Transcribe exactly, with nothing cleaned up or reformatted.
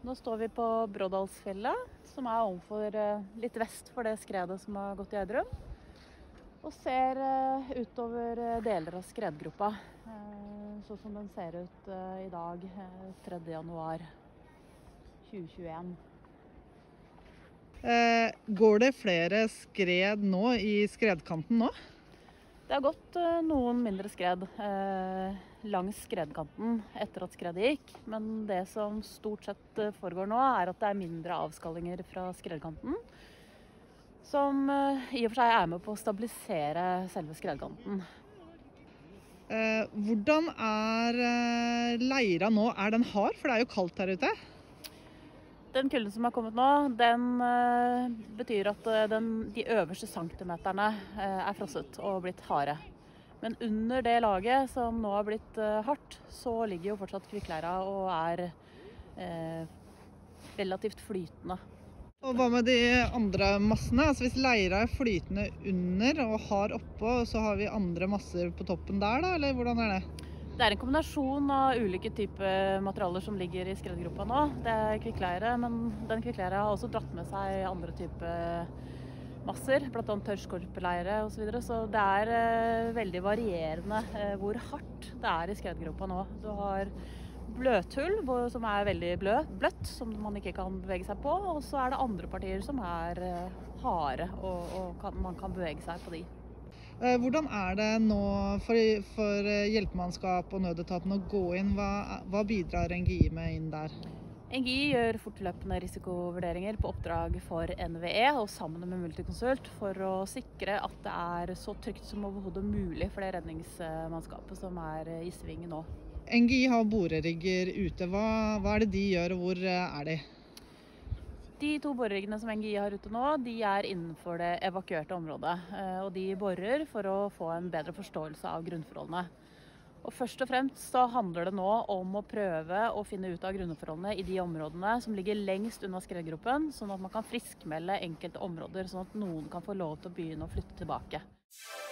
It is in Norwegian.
Nå står vi på Brådalsfjellet, som er overfor litt vest for det skredet som har gått i Gjerdrum. Og ser utover deler av skredgruppa, sånn som den ser ut i dag, tredje januar tjue tjueen. Eh, går det flere skred nå i skredkanten nå? Det har gått noen mindre skred eh, langs skredkanten etter at skredet gikk, men det som stort sett foregår nå er at det er mindre avskallinger fra skredkanten, som eh, i og for seg er med på å stabilisere selve skredkanten. Eh, hvordan er eh, leira nå? Er den hard? For det er jo kaldt her ute. Den kulden som har kommet nå, den uh, betyr at uh, den, de øverste centimeterne uh, er frosset og blitt harde. Men under det laget som nå har blitt uh, hardt, så ligger jo fortsatt kvikkleira og er uh, relativt flytende. Og hva med de andre massene? Altså hvis leira er flytende under og hard oppå, så har vi andre masser på toppen der da, eller hvordan er det? Det er en kombinasjon av ulike typer materialer som ligger i skredgruppa nå. Det er kvikkleire, men den kvikkleira har også dratt med seg andre typer masser, blant annet tørrskorpeleire og så videre. Så det er uh, veldig varierende uh, hvor hardt det er i skredgruppa nå. Du har bløthull, som er veldig blø, bløtt, som man ikke kan bevege seg på. Og så er det andre partier som er uh, harde, og, og kan, man kan bevege seg på de. Hvordan er det nå for, for hjelpemannskap og nødetaten å gå inn? Hva, hva bidrar N G I med inn der? N G I gjør fortløpende risikovurderinger på oppdrag for N V E og sammen med Multiconsult for å sikre at det er så trygt som overhodet mulig for det redningsmannskapet som er i sving nå. N G I har borerigger ute. Hva, hva er det de gjør, og hvor er de? De to boreriggene som N G I har ute nå, de er innenfor det evakuerte området, og de borer for å få en bedre forståelse av grunnforholdene. Og først og fremst så handler det nå om å prøve å finne ut av grunnforholdene i de områdene som ligger lengst unna skredgruppen, sånn at man kan friskmelde enkelte områder, sånn at noen kan få lov til å begynne å flytte tilbake.